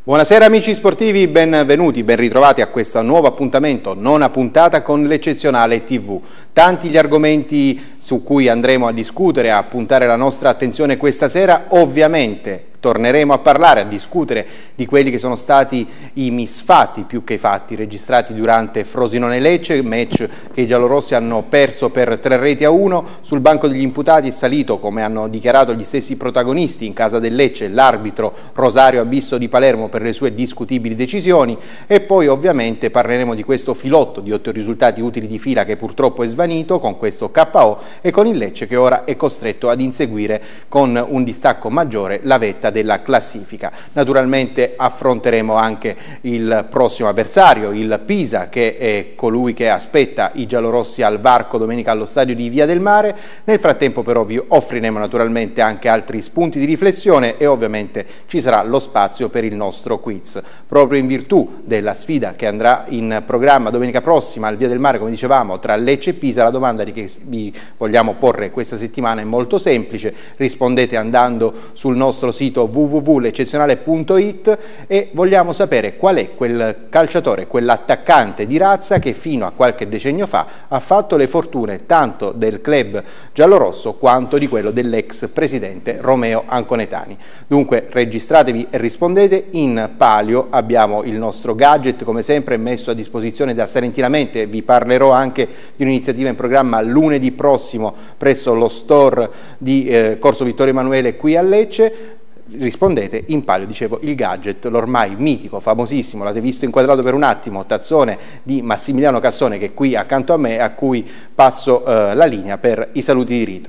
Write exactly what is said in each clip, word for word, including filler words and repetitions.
Buonasera amici sportivi, benvenuti, ben ritrovati a questo nuovo appuntamento, nona puntata con l'eccezionale tivù. Tanti gli argomenti su cui andremo a discutere, a puntare la nostra attenzione questa sera. Ovviamente torneremo a parlare, a discutere di quelli che sono stati i misfatti più che i fatti registrati durante Frosinone-Lecce, match che i giallorossi hanno perso per tre reti a uno. Sul banco degli imputati è salito, come hanno dichiarato gli stessi protagonisti in casa del Lecce, l'arbitro Rosario Abisso di Palermo per le sue discutibili decisioni, e poi ovviamente parleremo di questo filotto di otto risultati utili di fila che purtroppo è svanito con questo K O e con il Lecce che ora è costretto ad inseguire con un distacco maggiore la vetta della classifica. Naturalmente affronteremo anche il prossimo avversario, il Pisa, che è colui che aspetta i giallorossi al varco domenica allo stadio di Via del Mare. Nel frattempo però vi offriremo naturalmente anche altri spunti di riflessione e ovviamente ci sarà lo spazio per il nostro quiz. Proprio in virtù della sfida che andrà in programma domenica prossima al Via del Mare, come dicevamo, tra Lecce e Pisa, la domanda che vi vogliamo porre questa settimana è molto semplice. Rispondete andando sul nostro sito w w w punto l'eccezionale punto it e vogliamo sapere qual è quel calciatore, quell'attaccante di razza che fino a qualche decennio fa ha fatto le fortune tanto del club giallorosso quanto di quello dell'ex presidente Romeo Anconetani. Dunque registratevi e rispondete. In palio abbiamo il nostro gadget, come sempre messo a disposizione da Salentinamente. Vi parlerò anche di un'iniziativa in programma lunedì prossimo presso lo store di eh, Corso Vittorio Emanuele qui a Lecce. Rispondete, in palio, dicevo, il gadget, l'ormai mitico, famosissimo, l'avete visto inquadrato per un attimo, tazzone di Massimiliano Cassone, che è qui accanto a me, a cui passo eh, la linea per i saluti di rito.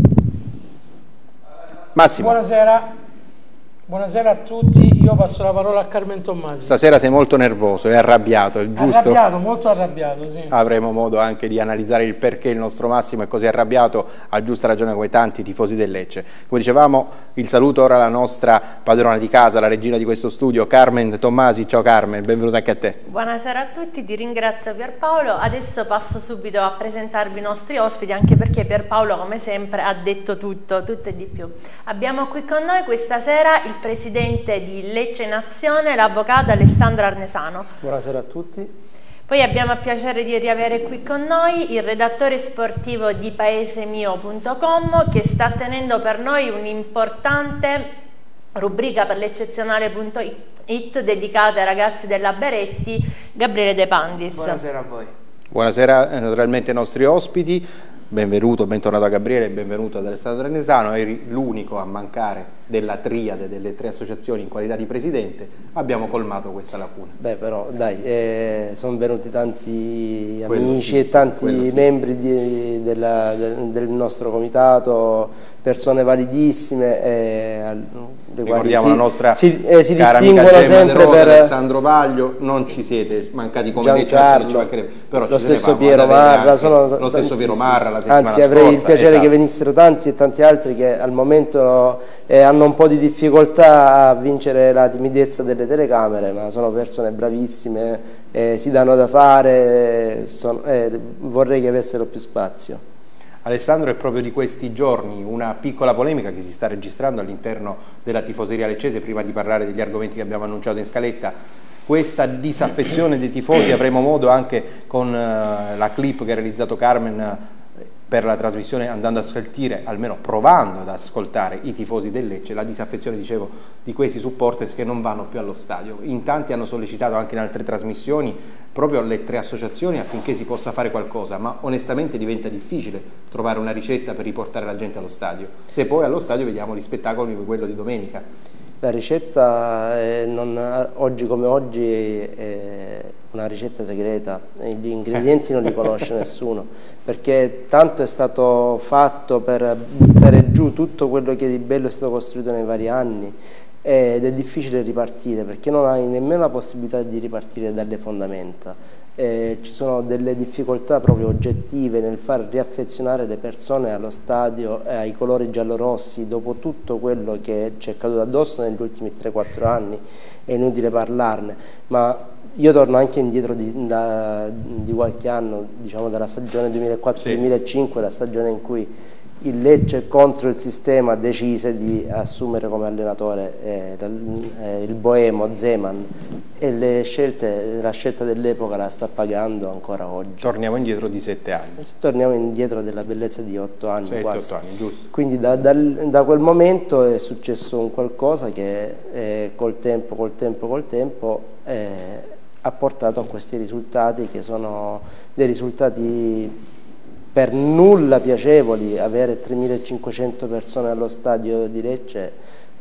Massimo. Buonasera. Buonasera a tutti, io passo la parola a Carmen Tommasi. Stasera sei molto nervoso e arrabbiato, è giusto? Arrabbiato, molto arrabbiato, sì. Avremo modo anche di analizzare il perché il nostro Massimo è così arrabbiato, a giusta ragione come tanti tifosi del Lecce. Come dicevamo, il saluto ora alla nostra padrona di casa, la regina di questo studio, Carmen Tommasi. Ciao Carmen, benvenuta anche a te. Buonasera a tutti, ti ringrazio Pierpaolo. Adesso passo subito a presentarvi i nostri ospiti, anche perché Pierpaolo, come sempre, ha detto tutto, tutto e di più. Abbiamo qui con noi questa sera il presidente di Lecce Nazione, l'avvocato Alessandro Arnesano. Buonasera a tutti. Poi abbiamo il piacere di riavere qui con noi il redattore sportivo di paesemio punto com, che sta tenendo per noi un'importante rubrica per l'eccezionale punto it dedicata ai ragazzi della Beretti, Gabriele De Pandis. Buonasera a voi. Buonasera naturalmente ai nostri ospiti. Benvenuto, bentornato a Gabriele, benvenuto ad Alessandro Arnesano. Eri l'unico a mancare della triade delle tre associazioni in qualità di presidente. Abbiamo colmato questa lacuna. Beh, però dai, eh, sono venuti tanti Quello amici sì, e tanti sì. membri di, della, del, del nostro comitato, persone validissime, eh, le quali ricordiamo si, la nostra si, eh, si cara distinguono amica Gemma sempre De Rosa, per Alessandro Vaglio. Non ci siete mancati come Giancarlo, però lo ci stesso tenevamo Piero ad avere Marra, anche sono lo stesso Piero Marra la anzi avrei scorsa, il piacere esatto. che venissero tanti e tanti altri che al momento eh, hanno un po' di difficoltà a vincere la timidezza delle telecamere, ma sono persone bravissime, eh, si danno da fare, sono, eh, vorrei che avessero più spazio. Alessandro, è proprio di questi giorni una piccola polemica che si sta registrando all'interno della tifoseria leccese. Prima di parlare degli argomenti che abbiamo annunciato in scaletta, questa disaffezione dei tifosi, avremo modo anche con uh, la clip che ha realizzato Carmen uh, per la trasmissione, andando a sentire, almeno provando ad ascoltare i tifosi del Lecce, la disaffezione, dicevo, di questi supporters che non vanno più allo stadio. In tanti hanno sollecitato anche in altre trasmissioni proprio le tre associazioni affinché si possa fare qualcosa, ma onestamente diventa difficile trovare una ricetta per riportare la gente allo stadio, se poi allo stadio vediamo gli spettacoli come quello di domenica. La ricetta è non, oggi come oggi è una ricetta segreta, gli ingredienti non li conosce nessuno, perché tanto è stato fatto per buttare giù tutto quello che di bello è stato costruito nei vari anni, ed è difficile ripartire perché non hai nemmeno la possibilità di ripartire dalle fondamenta. Eh, ci sono delle difficoltà proprio oggettive nel far riaffezionare le persone allo stadio e ai colori giallorossi dopo tutto quello che ci è caduto addosso negli ultimi tre quattro anni. È inutile parlarne, ma io torno anche indietro di, da, di qualche anno, diciamo dalla stagione duemilaquattro duemilacinque, la stagione in cui il Lecce contro il sistema decise di assumere come allenatore eh, eh, il boemo Zeman e le scelte, la scelta dell'epoca la sta pagando ancora oggi. Torniamo indietro di sette anni. Torniamo indietro della bellezza di otto anni sette, quasi. otto anni, giusto. Quindi da, da, da quel momento è successo un qualcosa che eh, col tempo, col tempo, col tempo eh, ha portato a questi risultati che sono dei risultati per nulla piacevoli. Avere tremilacinquecento persone allo stadio di Lecce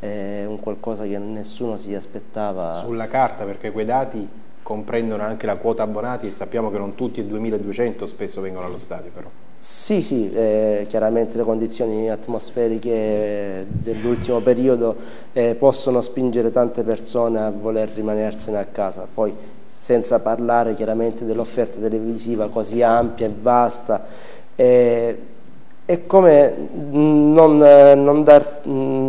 è un qualcosa che nessuno si aspettava. Sulla carta, perché quei dati comprendono anche la quota abbonati e sappiamo che non tutti i duemiladuecento spesso vengono allo stadio però. Sì, sì, eh, chiaramente le condizioni atmosferiche dell'ultimo periodo eh, possono spingere tante persone a voler rimanersene a casa, poi senza parlare chiaramente dell'offerta televisiva così ampia e vasta. Eh, è come non, non dar,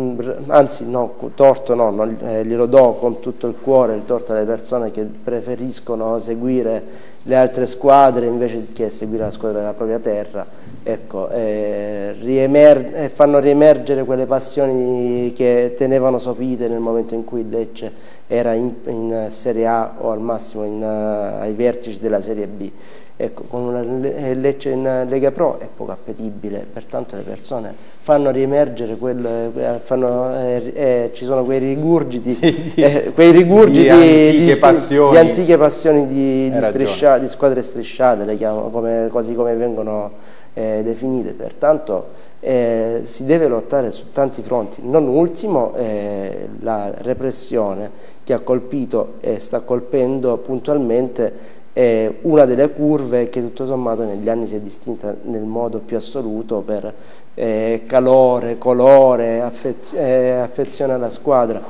anzi no, torto no, non, eh, glielo do con tutto il cuore il torto alle persone che preferiscono seguire le altre squadre invece che seguire la squadra della propria terra, ecco, eh, riemer eh, fanno riemergere quelle passioni che tenevano sopite nel momento in cui il Lecce era in, in Serie A o al massimo in, uh, ai vertici della Serie B. Ecco, con una Lecce in Lega Pro è poco appetibile, pertanto le persone fanno riemergere quel, fanno, eh, eh, ci sono quei rigurgiti, eh, quei rigurgiti di, antiche di, passioni. di antiche passioni di, di, striscia, di squadre strisciate, le chiamo, come, così come vengono eh, definite, pertanto eh, si deve lottare su tanti fronti, non ultimo eh, la repressione che ha colpito e sta colpendo puntualmente è una delle curve che tutto sommato negli anni si è distinta nel modo più assoluto per eh, calore, colore, affez eh, affezione alla squadra.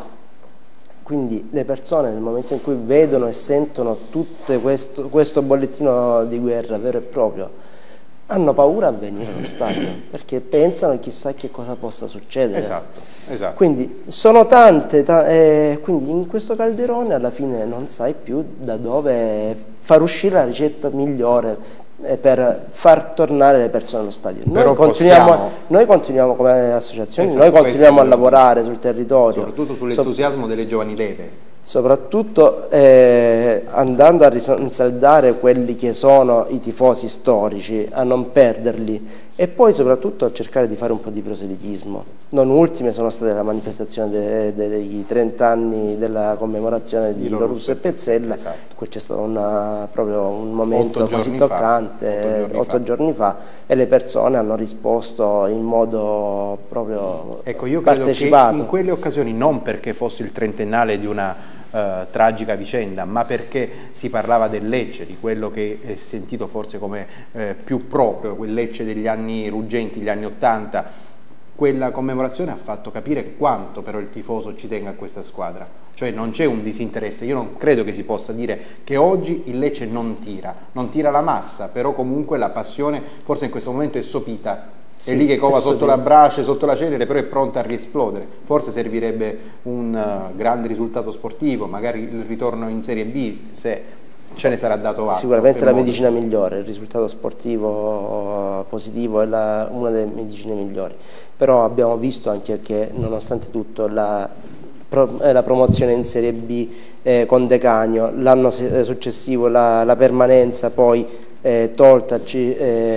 Quindi le persone nel momento in cui vedono e sentono tutto questo, questo bollettino di guerra vero e proprio hanno paura a venire allo stadio perché pensano chissà che cosa possa succedere. Esatto, esatto. Quindi sono tante, ta eh, quindi in questo calderone alla fine non sai più da dove far uscire la ricetta migliore eh, per far tornare le persone allo stadio. Noi continuiamo, possiamo... noi continuiamo come associazioni, esatto, noi continuiamo a lavorare sul territorio. Soprattutto sull'entusiasmo so delle giovani leve. Soprattutto eh, andando a rinsaldare quelli che sono i tifosi storici, a non perderli e poi soprattutto a cercare di fare un po' di proselitismo. Non ultime sono state la manifestazione de, de, dei trenta anni della commemorazione di, di Lorusso e Pezzella, esatto. Qui c'è stato una, proprio un momento così toccante, fa, otto giorni fa, e le persone hanno risposto in modo proprio ecco, io credo partecipato. Che in quelle occasioni, non perché fosse il trentennale di una Uh, tragica vicenda, ma perché si parlava del Lecce, di quello che è sentito forse come eh, più proprio, quel Lecce degli anni ruggenti, gli anni ottanta. Quella commemorazione ha fatto capire quanto però il tifoso ci tenga a questa squadra, cioè non c'è un disinteresse. Io non credo che si possa dire che oggi il Lecce non tira, non tira la massa, però comunque la passione forse in questo momento è sopita. Sì, è lì che cova sotto la brace, sotto la cenere, però è pronta a riesplodere. Forse servirebbe un uh, grande risultato sportivo, magari il ritorno in Serie B, se ce ne sarà dato altro. Sicuramente la modo. medicina migliore, il risultato sportivo positivo è la, una delle medicine migliori. Però abbiamo visto anche che nonostante tutto la, pro, eh, la promozione in Serie B eh, con Decanio, l'anno successivo la, la permanenza poi Eh, toltaci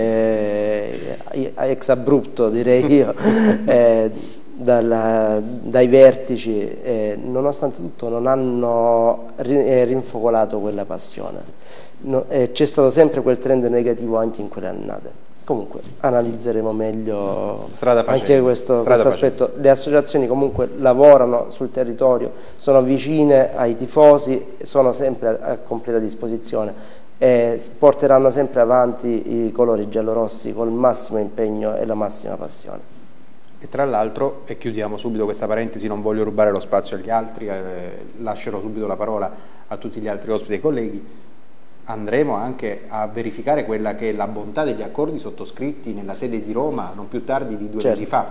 eh, ex abrupto direi io eh, dalla, dai vertici eh, nonostante tutto non hanno rinfocolato quella passione, no, eh, c'è stato sempre quel trend negativo anche in quelle annate. Comunque analizzeremo meglio anche questo, questo aspetto. Le associazioni comunque lavorano sul territorio, sono vicine ai tifosi, sono sempre a, a completa disposizione e porteranno sempre avanti i colori giallorossi col massimo impegno e la massima passione. E tra l'altro, e chiudiamo subito questa parentesi, non voglio rubare lo spazio agli altri, eh, lascerò subito la parola a tutti gli altri ospiti e colleghi, andremo anche a verificare quella che è la bontà degli accordi sottoscritti nella sede di Roma non più tardi di due certo. mesi fa.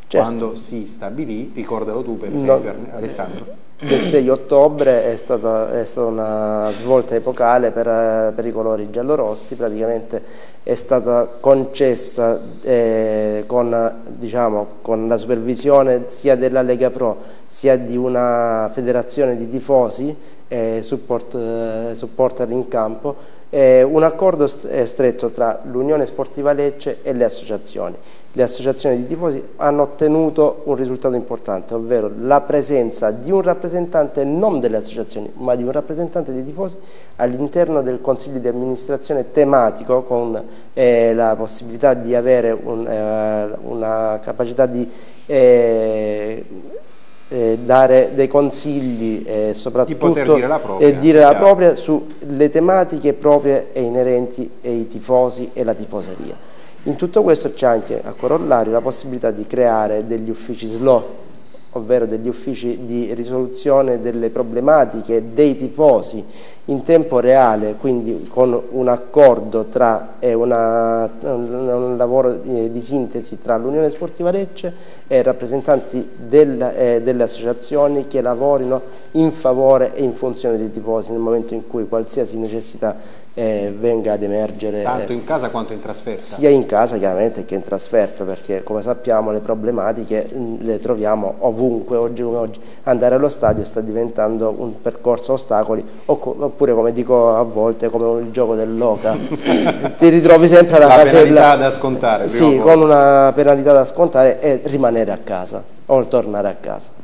Certo. Quando si stabilì, ricordalo tu per esempio, no. Alessandro. Il sei ottobre è stata, è stata una svolta epocale per, per i colori giallorossi. Praticamente è stata concessa eh, con, diciamo, con la supervisione sia della Lega Pro sia di una federazione di tifosi e support, eh, supporter in campo, eh, un accordo st stretto tra l'Unione Sportiva Lecce e le associazioni. Le associazioni di tifosi hanno ottenuto un risultato importante, ovvero la presenza di un rappresentante non delle associazioni, ma di un rappresentante dei tifosi all'interno del consiglio di amministrazione tematico, con eh, la possibilità di avere un, eh, una capacità di eh, eh, dare dei consigli e soprattutto di poter dire la propria, e dire la propria sulle tematiche proprie e inerenti ai tifosi e la tifoseria. In tutto questo c'è anche a corollario la possibilità di creare degli uffici S L O, ovvero degli uffici di risoluzione delle problematiche dei tifosi in tempo reale, quindi con un accordo tra e una, un, un lavoro di, di sintesi tra l'Unione Sportiva Lecce e rappresentanti del, eh, delle associazioni che lavorino in favore e in funzione dei tifosi nel momento in cui qualsiasi necessità eh, venga ad emergere. Tanto eh, in casa quanto in trasferta? Sia in casa chiaramente che in trasferta, perché come sappiamo le problematiche mh, le troviamo ovunque, oggi come oggi. Andare allo stadio sta diventando un percorso a ostacoli, oppure come dico a volte come il gioco dell'oca. Ti ritrovi sempre alla la casella, penalità da scontare, sì, con una penalità da scontare e rimanere a casa o tornare a casa.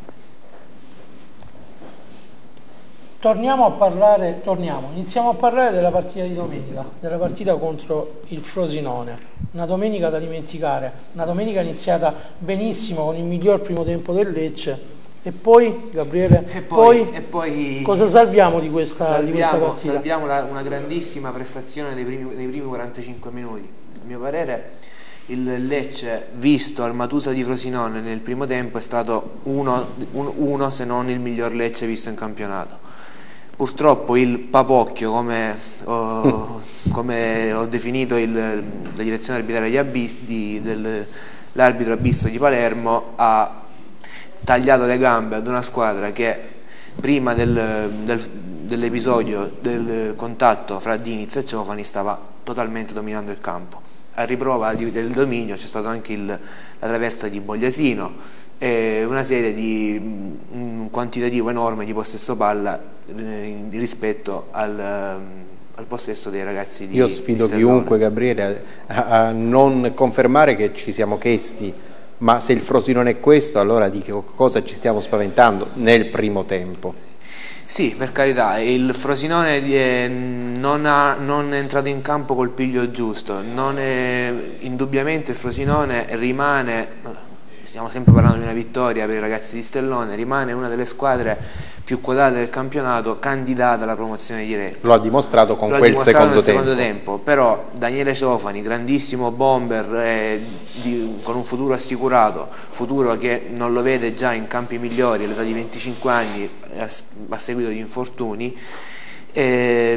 Torniamo a parlare, torniamo, iniziamo a parlare della partita di domenica, della partita contro il Frosinone, una domenica da dimenticare, una domenica iniziata benissimo con il miglior primo tempo del Lecce. E poi, Gabriele, e poi, poi, e poi cosa salviamo di questa, salviamo, di questa partita? Salviamo la, una grandissima prestazione dei primi, nei primi quarantacinque minuti. A mio parere il Lecce, visto al Matusa di Frosinone nel primo tempo, è stato uno, un, uno se non il miglior Lecce visto in campionato. Purtroppo il papocchio, come ho, come ho definito il, la direzione arbitraria dell'arbitro Abisto di Palermo, ha tagliato le gambe ad una squadra che prima del, del, dell'episodio del contatto fra Diniz e Ciofani stava totalmente dominando il campo. A riprova di, del dominio c'è stato anche il, la traversa di Bogliasino e una serie di un quantitativo enorme di possesso palla eh, rispetto al, al possesso dei ragazzi di Io sfido di chiunque, Gabriele, a, a non confermare che ci siamo chiesti ma se il Frosinone è questo, allora di che cosa ci stiamo spaventando nel primo tempo? Sì, per carità, il Frosinone è, non, ha, non è entrato in campo col piglio giusto, non è, indubbiamente il Frosinone rimane, stiamo sempre parlando di una vittoria per i ragazzi di Stellone, rimane una delle squadre più quotate del campionato, candidata alla promozione diretta. Lo ha dimostrato con Lo quel dimostrato secondo, nel tempo. secondo tempo. Però Daniele Ciofani, grandissimo bomber eh, di, con un futuro assicurato, futuro che non lo vede già in campi migliori all'età di venticinque anni a, a seguito di infortuni, eh,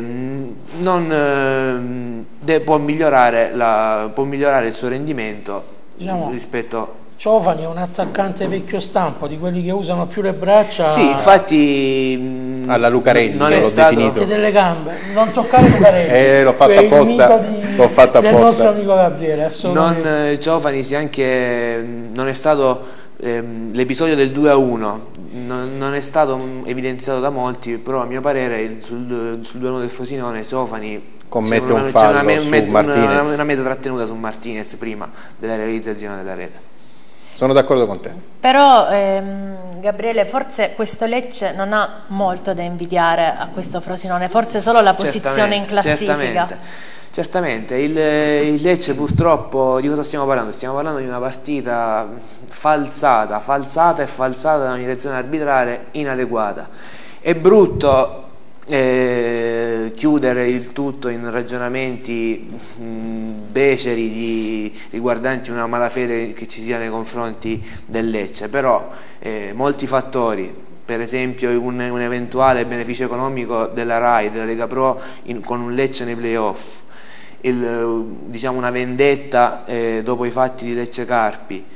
non, eh, può, migliorare la, può migliorare il suo rendimento, diciamo, rispetto. Ciofani è un attaccante vecchio stampo, di quelli che usano più le braccia. Sì, infatti alla Lucarelli non l'ho stato... definito. E delle gambe, non toccare Lucarelli. Eh, l'ho fatto apposta, l'ho fatto del apposta. nostro amico Gabriele, assolutamente. Non, eh, Ciofani si anche non è stato ehm, l'episodio del due a uno non, non è stato evidenziato da molti, però a mio parere il, sul, sul due a uno del Frosinone Ciofani commette una, un fallo una, me, su met, Martinez. Una, una meta trattenuta su Martinez prima della realizzazione della rete. Sono d'accordo con te. Però ehm, Gabriele, forse questo Lecce non ha molto da invidiare a questo Frosinone, forse solo la posizione in classifica. Certamente, certamente. Il, il Lecce purtroppo, di cosa stiamo parlando? Stiamo parlando di una partita falsata, falsata e falsata da una direzione arbitrale inadeguata. È brutto Eh, chiudere il tutto in ragionamenti mh, beceri di, riguardanti una malafede che ci sia nei confronti del Lecce, però eh, molti fattori, per esempio un, un eventuale beneficio economico della RAI, della Lega Pro in, con un Lecce nei playoff, il, diciamo una vendetta eh, dopo i fatti di Lecce Carpi,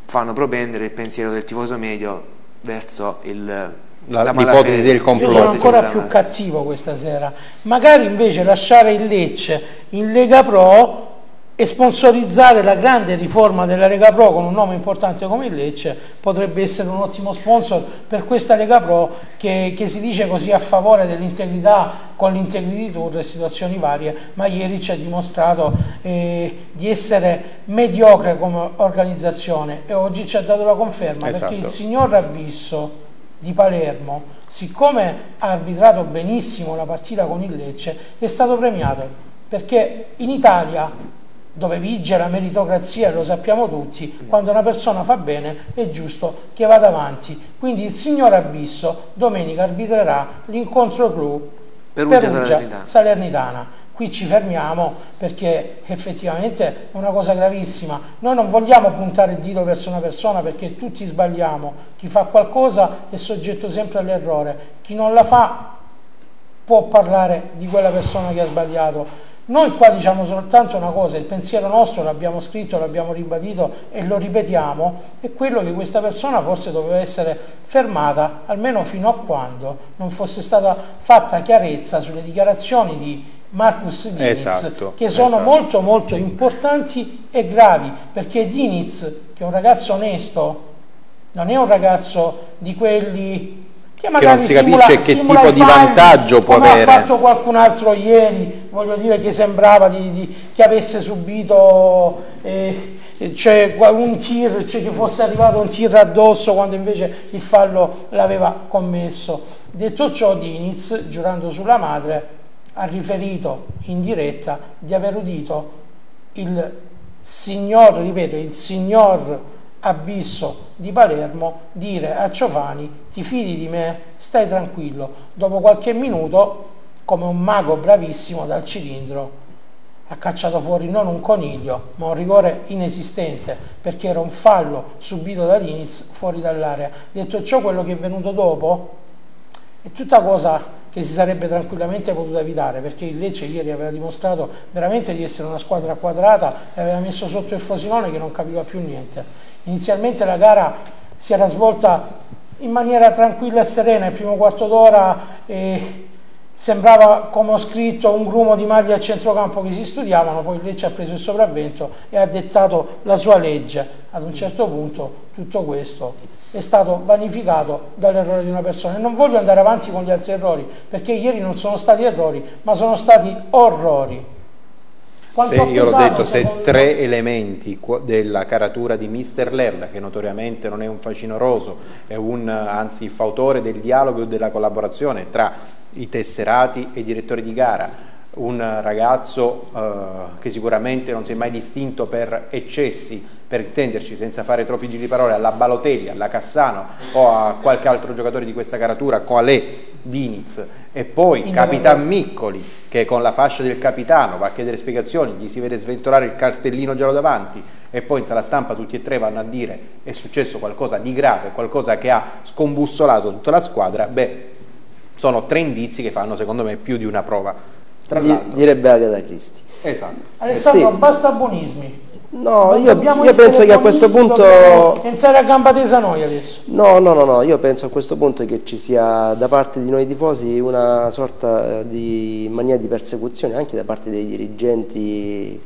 fanno propendere il pensiero del tifoso medio verso il, la, la l'ipotesi del complotto. Io sono ancora più cattivo questa sera, magari invece lasciare il Lecce in Lega Pro e sponsorizzare la grande riforma della Lega Pro con un nome importante come il Lecce potrebbe essere un ottimo sponsor per questa Lega Pro che, che si dice così a favore dell'integrità con l'Integrity Tour e situazioni varie, ma ieri ci ha dimostrato eh, di essere mediocre come organizzazione e oggi ci ha dato la conferma, esatto. Perché il signor Rabisso di Palermo, siccome ha arbitrato benissimo la partita con il Lecce, è stato premiato, perché in Italia, dove vige la meritocrazia e lo sappiamo tutti, quando una persona fa bene è giusto che vada avanti. Quindi il signor Abisso domenica arbitrerà l'incontro clou Perugia-Salernitana. Salernitana. Qui ci fermiamo perché effettivamente è una cosa gravissima. Noi non vogliamo puntare il dito verso una persona perché tutti sbagliamo. Chi fa qualcosa è soggetto sempre all'errore. Chi non la fa può parlare di quella persona che ha sbagliato. Noi qua diciamo soltanto una cosa, il pensiero nostro l'abbiamo scritto, l'abbiamo ribadito e lo ripetiamo, è quello che questa persona forse doveva essere fermata almeno fino a quando non fosse stata fatta chiarezza sulle dichiarazioni di Marcus Diniz, esatto, che sono esatto. molto molto importanti e gravi, perché Diniz, che è un ragazzo onesto, non è un ragazzo di quelli che magari che non si simula, capisce che tipo di vantaggio può come avere. Come ha fatto qualcun altro ieri, voglio dire, che sembrava di, di, che avesse subito eh, cioè, un tir, cioè che fosse arrivato un tir addosso quando invece il fallo l'aveva commesso. Detto ciò, Diniz, giurando sulla madre, ha riferito in diretta di aver udito il signor, ripeto, il signor Abisso di Palermo dire a Ciofani: ti fidi di me, stai tranquillo. Dopo qualche minuto, come un mago bravissimo dal cilindro, ha cacciato fuori non un coniglio ma un rigore inesistente, perché era un fallo subito da Diniz fuori dall'area. Detto ciò, quello che è venuto dopo è tutta cosa che si sarebbe tranquillamente potuta evitare, perché il Lecce ieri aveva dimostrato veramente di essere una squadra quadrata e aveva messo sotto il Frosinone che non capiva più niente. Inizialmente la gara si era svolta in maniera tranquilla e serena, il primo quarto d'ora eh, sembrava, come ho scritto, un grumo di maglie a centrocampo che si studiavano, poi il Lecce ha preso il sopravvento e ha dettato la sua legge. Ad un certo punto tutto questo è stato vanificato dall'errore di una persona, e non voglio andare avanti con gli altri errori, perché ieri non sono stati errori ma sono stati orrori. Se, io l'ho detto, se tre elementi della caratura di mister Lerda, che notoriamente non è un facinoroso, è un, anzi fautore del dialogo e della collaborazione tra i tesserati e i direttori di gara, un ragazzo eh, che sicuramente non si è mai distinto per eccessi, per intenderci, senza fare troppi giri di parole, alla Balotelli, alla Cassano o a qualche altro giocatore di questa caratura, quale Diniz, e poi Capitan Miccoli, che con la fascia del capitano va a chiedere spiegazioni, gli si vede sventolare il cartellino giallo davanti e poi in sala stampa tutti e tre vanno a dire è successo qualcosa di grave, qualcosa che ha scombussolato tutta la squadra. Beh, sono tre indizi che fanno secondo me più di una prova. Tra Di, direbbe Agatha Christie. Esatto. Alessandro, sì. Basta buonismi. No, io, io penso che a questo punto entrare a gamba tesa noi adesso. No, no, no, no, io penso a questo punto che ci sia da parte di noi tifosi una sorta di mania di persecuzione anche da parte dei dirigenti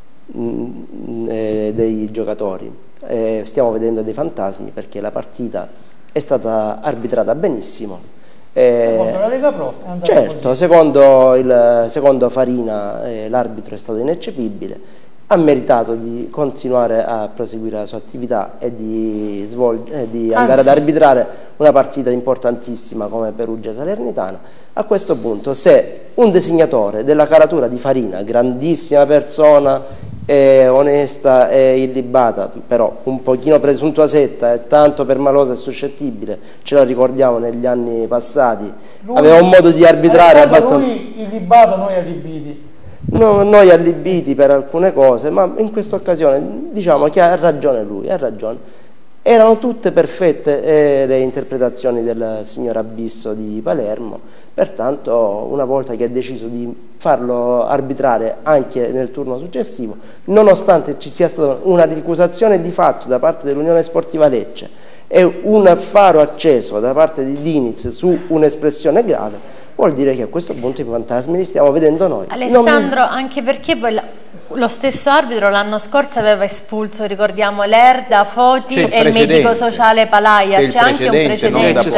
e dei giocatori. Eh, stiamo vedendo dei fantasmi perché la partita è stata arbitrata benissimo. Eh, secondo la Lega Pro è andata certo, così. Secondo, il, secondo Farina eh, l'arbitro è stato ineccepibile, ha meritato di continuare a proseguire la sua attività e di, eh, di andare ad arbitrare una partita importantissima come Perugia-Salernitana. A questo punto, se un designatore della caratura di Farina, grandissima persona, eh, onesta e illibata, però un pochino presuntuosetta e tanto permalosa e suscettibile, ce la ricordiamo negli anni passati, lui, aveva un modo di arbitrare abbastanza... Lui illibato, noi allibiti. No, noi allibiti per alcune cose, ma in questa occasione diciamo che ha ragione lui, ha ragione. Erano tutte perfette eh, le interpretazioni del signor Abisso di Palermo, pertanto una volta che ha deciso di farlo arbitrare anche nel turno successivo, nonostante ci sia stata una ricusazione di fatto da parte dell'Unione Sportiva Lecce e un faro acceso da parte di Diniz su un'espressione grave, vuol dire che a questo punto i fantasmi li stiamo vedendo noi. Alessandro, mi... anche perché poi la... lo stesso arbitro l'anno scorso aveva espulso, ricordiamo, Lerda, Foti e il medico sociale Palaia, c'è anche un precedente.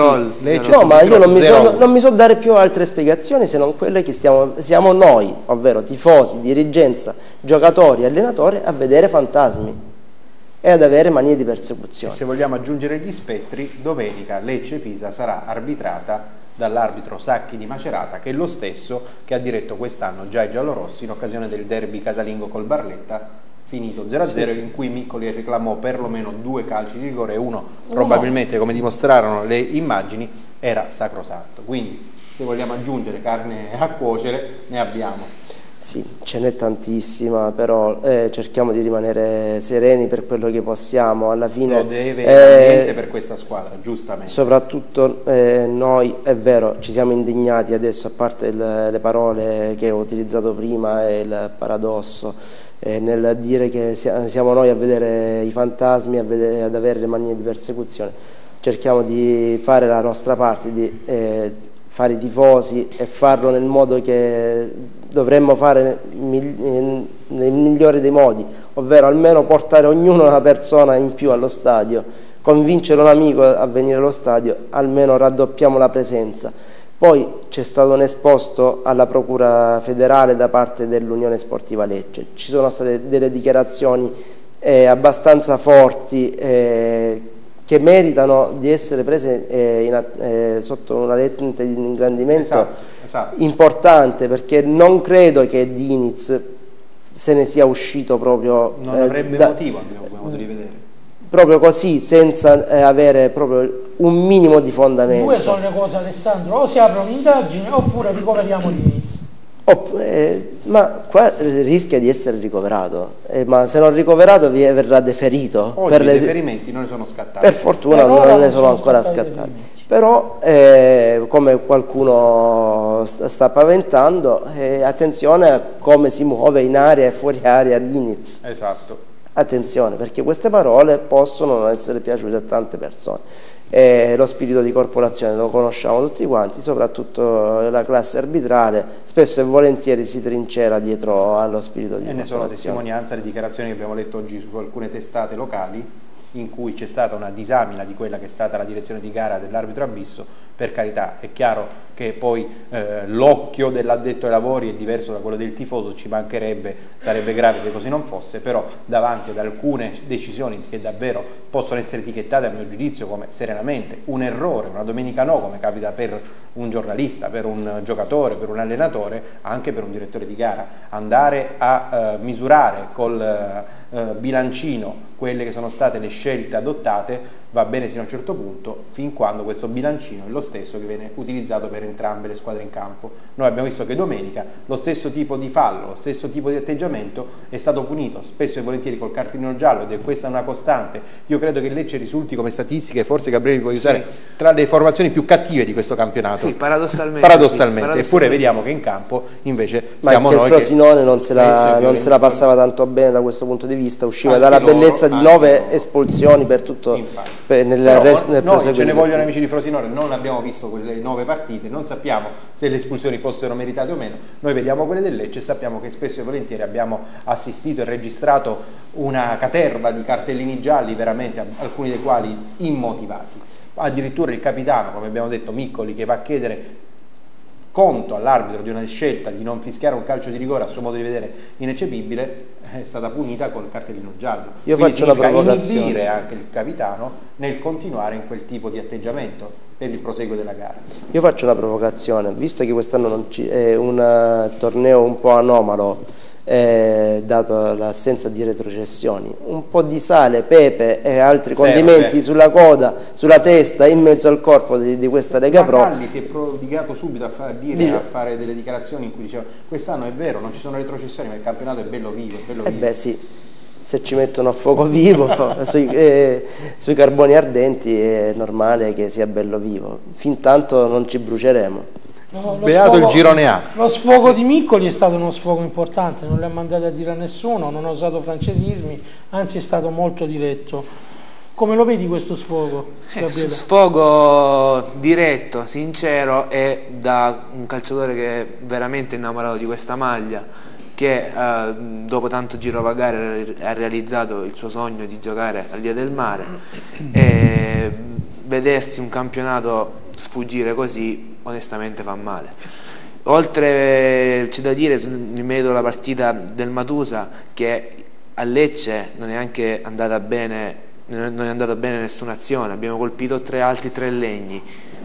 No, no, ma io non mi, so, non mi so dare più altre spiegazioni se non quelle che stiamo, siamo noi, ovvero tifosi, dirigenza, giocatori, allenatori, a vedere fantasmi e ad avere manie di persecuzione. E se vogliamo aggiungere gli spettri, domenica Lecce-Pisa sarà arbitrata dall'arbitro Sacchi di Macerata, che è lo stesso che ha diretto quest'anno già i giallorossi in occasione del derby casalingo col Barletta, finito zero a zero, sì, sì. in cui Miccoli reclamò perlomeno due calci di rigore e uno, uno probabilmente, come dimostrarono le immagini, era sacrosanto. Quindi se vogliamo aggiungere carne a cuocere ne abbiamo. Sì, ce n'è tantissima, però eh, cerchiamo di rimanere sereni per quello che possiamo. Alla fine lo deve eh, per questa squadra, giustamente. Soprattutto eh, noi, è vero, ci siamo indignati adesso, a parte il, le parole che ho utilizzato prima e il paradosso, eh, nel dire che siamo noi a vedere i fantasmi, a vedere, ad avere le manie di persecuzione. Cerchiamo di fare la nostra parte, di eh, fare i tifosi e farlo nel modo che dovremmo fare nel migliore dei modi, ovvero almeno portare ognuno una persona in più allo stadio, convincere un amico a venire allo stadio, almeno raddoppiamo la presenza. Poi c'è stato un esposto alla Procura federale da parte dell'Unione Sportiva Lecce, ci sono state delle dichiarazioni eh, abbastanza forti eh, che meritano di essere prese eh, in, eh, sotto una lente di ingrandimento esatto, esatto. importante, perché non credo che Diniz se ne sia uscito proprio non eh, avrebbe da, motivo, abbiamo modo di vedere, proprio così, senza eh, avere proprio un minimo di fondamento. Due sono le cose, Alessandro: o si apre un'indagine oppure ricoveriamo Diniz. Oh, eh, ma qua rischia di essere ricoverato, eh, ma se non ricoverato vi verrà deferito. Oggi per i le... deferimenti non ne sono scattati. Per fortuna per non, non ne sono, sono ancora scattati. Però, eh, come qualcuno sta, sta paventando, eh, attenzione a come si muove in aria e fuori aria Diniz. Esatto. Attenzione, perché queste parole possono non essere piaciute a tante persone. E lo spirito di corporazione lo conosciamo tutti quanti, soprattutto la classe arbitrale spesso e volentieri si trincera dietro allo spirito di e corporazione. Ne sono testimonianza le dichiarazioni che abbiamo letto oggi su alcune testate locali, in cui c'è stata una disamina di quella che è stata la direzione di gara dell'arbitro Abisso. Per carità, è chiaro che poi eh, l'occhio dell'addetto ai lavori è diverso da quello del tifoso, ci mancherebbe, sarebbe grave se così non fosse, però davanti ad alcune decisioni che davvero possono essere etichettate a mio giudizio come serenamente un errore, una domenica no, come capita per un giornalista, per un giocatore, per un allenatore, anche per un direttore di gara, andare a eh, misurare col eh, bilancino quelle che sono state le scelte adottate va bene sino a un certo punto, fin quando questo bilancino è lo stesso che viene utilizzato per entrambe le squadre in campo. Noi abbiamo visto che domenica lo stesso tipo di fallo, lo stesso tipo di atteggiamento è stato punito spesso e volentieri col cartellino giallo, ed è questa una costante. Io credo che Lecce risulti come statistiche, forse Gabriele può aiutare, sì, tra le formazioni più cattive di questo campionato. Sì, paradossalmente. Paradossalmente, sì, paradossalmente. Eppure vediamo che in campo invece Ma siamo noi il Frosinone non, se la, non se la passava con... tanto bene da questo punto di vista, usciva anche dalla loro, bellezza di nove loro. espulsioni per tutto per, nel Però, resto, nel noi ce ne vogliono amici di Frosinone, non abbiamo visto quelle nove partite, non sappiamo se le espulsioni fossero meritate o meno, noi vediamo quelle del Lecce e sappiamo che spesso e volentieri abbiamo assistito e registrato una caterva di cartellini gialli, veramente alcuni dei quali immotivati. Addirittura il capitano, come abbiamo detto, Miccoli, che va a chiedere conto all'arbitro di una scelta di non fischiare un calcio di rigore a suo modo di vedere ineccepibile, è stata punita col cartellino giallo. Io Quindi faccio una provocazione. inibire anche il capitano nel continuare in quel tipo di atteggiamento per il proseguo della gara. Io faccio una provocazione, visto che quest'anno è un torneo un po' anomalo, eh, dato l'assenza di retrocessioni, un po' di sale, pepe e altri Serve. condimenti sulla coda, sulla testa, in mezzo al corpo di, di questa Lega Pro. Galli si è prodigato subito a, fa, a dire, Dice. a fare delle dichiarazioni in cui diceva: quest'anno è vero, non ci sono retrocessioni, ma il campionato è bello vivo, è bello Eh vivo. beh sì, se ci mettono a fuoco vivo sui, eh, sui carboni ardenti è normale che sia bello vivo, fin tanto non ci bruceremo. No, Beato sfogo, il girone A. Lo sfogo sì. di Miccoli è stato uno sfogo importante, non le ha mandate a dire a nessuno, non ha usato francesismi, anzi è stato molto diretto. Come lo vedi questo sfogo? Eh, sfogo diretto, sincero e da un calciatore che è veramente innamorato di questa maglia, che eh, dopo tanto girovagare ha realizzato il suo sogno di giocare al Via del Mare, e vedersi un campionato sfuggire così onestamente fa male. Oltre c'è da dire in merito alla partita del Matusa che a Lecce non è anche andata bene, non è andata bene nessuna azione, abbiamo colpito tre alti, tre legni,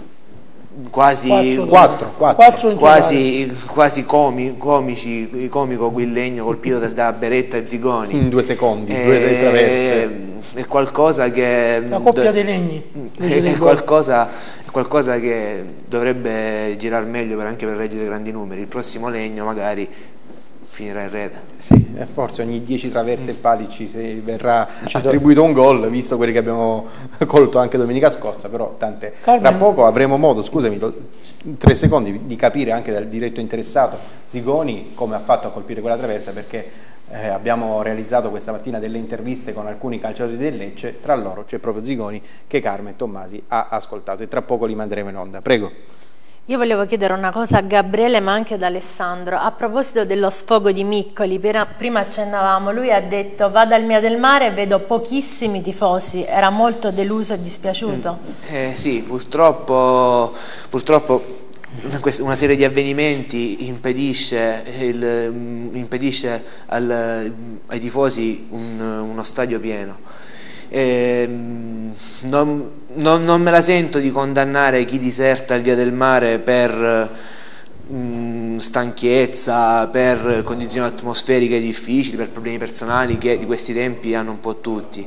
quasi quattro, quattro, quattro quasi, quasi comi, comici, comico Guillegno colpito da, da Beretta e Zigoni in due secondi, e, due traverse. È qualcosa che la coppia dei legni è, è qualcosa, è qualcosa che dovrebbe girare meglio per, anche per reggere grandi numeri. Il prossimo legno magari finirà in rete. Sì, forse ogni dieci traverse e pali ci verrà ci attribuito un gol, visto quelli che abbiamo colto anche domenica scorsa, però tante. Carmen. Tra poco avremo modo, scusami, lo, tre secondi, di capire anche dal diretto interessato Zigoni come ha fatto a colpire quella traversa, perché eh, abbiamo realizzato questa mattina delle interviste con alcuni calciatori del Lecce, tra loro c'è proprio Zigoni che Carmen Tommasi ha ascoltato e tra poco li manderemo in onda. Prego. Io volevo chiedere una cosa a Gabriele ma anche ad Alessandro, a proposito dello sfogo di Miccoli, prima accennavamo, lui ha detto vado al Via del Mare e vedo pochissimi tifosi, era molto deluso e dispiaciuto? Eh, sì, purtroppo, purtroppo una serie di avvenimenti impedisce, il, impedisce al, ai tifosi un, uno stadio pieno. Eh, non, non, non me la sento di condannare chi diserta il Via del Mare per mh, stanchezza, per condizioni atmosferiche difficili, per problemi personali che di questi tempi hanno un po' tutti,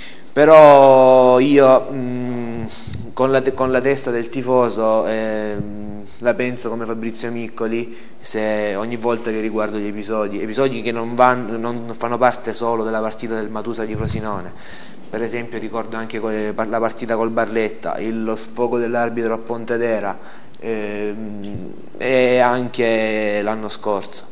però io mh, con, la, con la testa del tifoso eh, la penso come Fabrizio Miccoli, se ogni volta che riguardo gli episodi episodi che non, vanno, non fanno parte solo della partita del Matusa di Frosinone. Per esempio ricordo anche la partita col Barletta, il, lo sfogo dell'arbitro a Pontedera ehm, e anche l'anno scorso.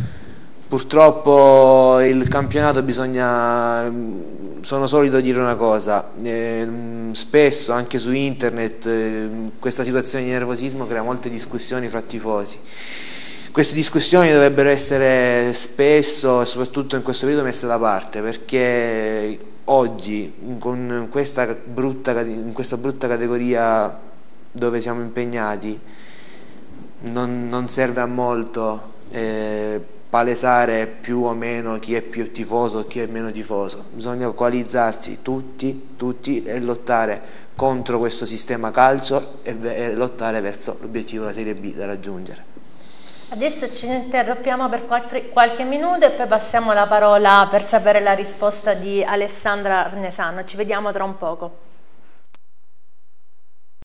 Purtroppo il campionato bisogna, sono solito dire una cosa, ehm, spesso anche su internet eh, questa situazione di nervosismo crea molte discussioni fra tifosi. Queste discussioni dovrebbero essere spesso e soprattutto in questo periodo messe da parte, perché oggi con questa brutta, in questa brutta categoria dove siamo impegnati non, non serve a molto eh, palesare più o meno chi è più tifoso e chi è meno tifoso. Bisogna coalizzarsi tutti, tutti e lottare contro questo sistema calcio e, e lottare verso l'obiettivo della Serie B da raggiungere. Adesso ci interrompiamo per qualche, qualche minuto e poi passiamo la parola per sapere la risposta di Alessandra Arnesano. Ci vediamo tra un poco.